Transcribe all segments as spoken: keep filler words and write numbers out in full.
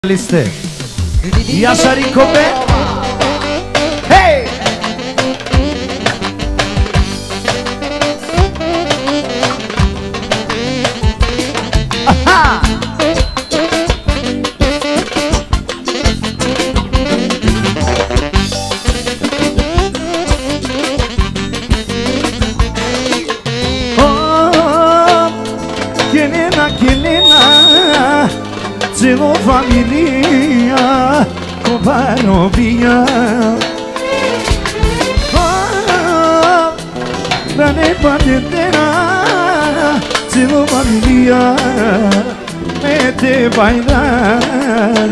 Liste. Yasharikobe. Hey! Aha! Oh, Kelena, Kelena, celou família, companhia. Oh, dane pandetera, celou família, mete bailar.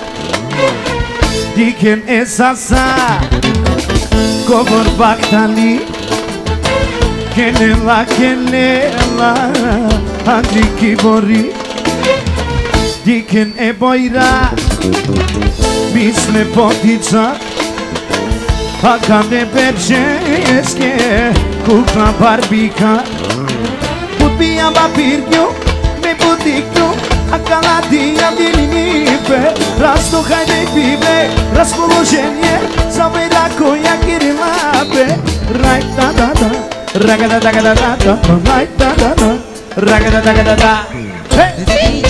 Diken esasa, cover baktali, kenela kenela, andi kibori. Diken e bojra, misle potica, a kande perčeske, kukla barbika. Putbija papirnju, me butiknju, a kaladija dilinipe. Rasto hajde pive, raspoloženje, samo da koja kirilape. Raj da da da, raga da da da da da, raj da da da, raga da da da da. Hey!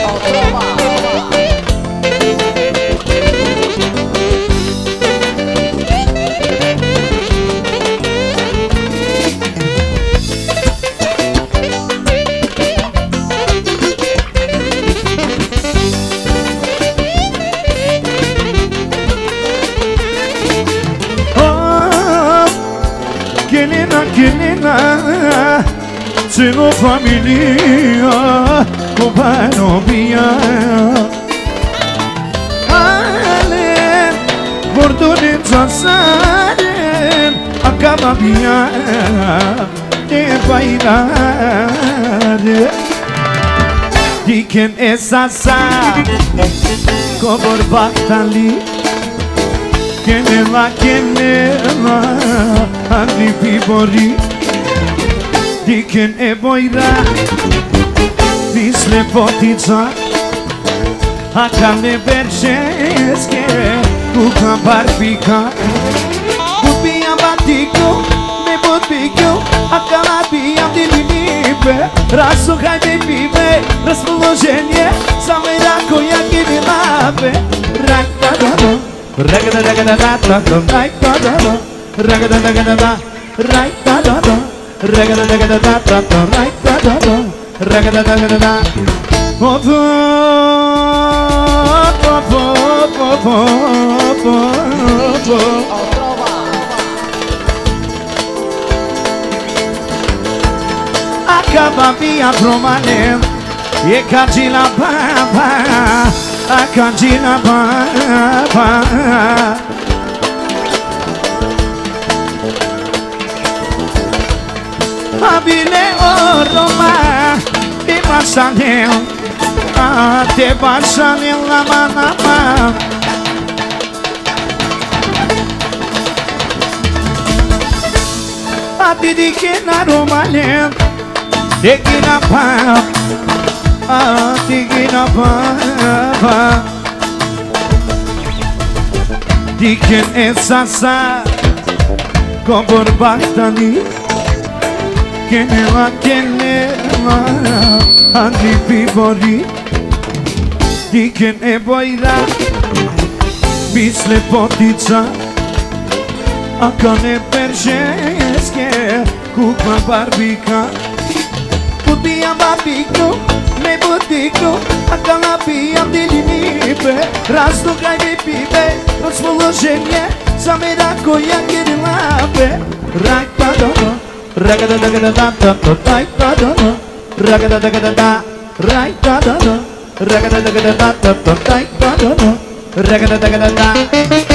Kelena, kelena, celou família, companhia. Ale, bordoneța sare, acaba bia, de bailare. Diken esasa, cobor baktali, kenela, kenela, andi pibori. Diken e bojra, misle potica, a kane perčeske, kukla barbika. Putbija batiknu, me butiknu, a kaladija dilinipe. Raso hajde pive, raspoloženje, samo da koja kirilape. Rak da da da, rak da da da da da, rak da da da, rak da da da da, rak da da da. Raga da da da da da da, right da da da, raga da da da da. Oh, oh, oh, oh, oh, oh, oh. Acaba minha promane, e candila papa, a candila papa. Abile o Roma, e passanel, a te passanel la manama. A te que na Roma lem, te que na pa, a te que na pa. Diken esasa, cobor baktani. Kenela, kenela, andi pibori. Diken e bojra, misle potica, a kane perčeske, kukla barbika. Putbija papirnju, me butiknu, a kalabija dilinipe. Rasto hajde pive, raspoloženje, samo da koja kirilape. Rak da da da, raga da da da da da, right da da da, raga da da da da, right da da da, raga da da da da da, right da da da, raga da da da da.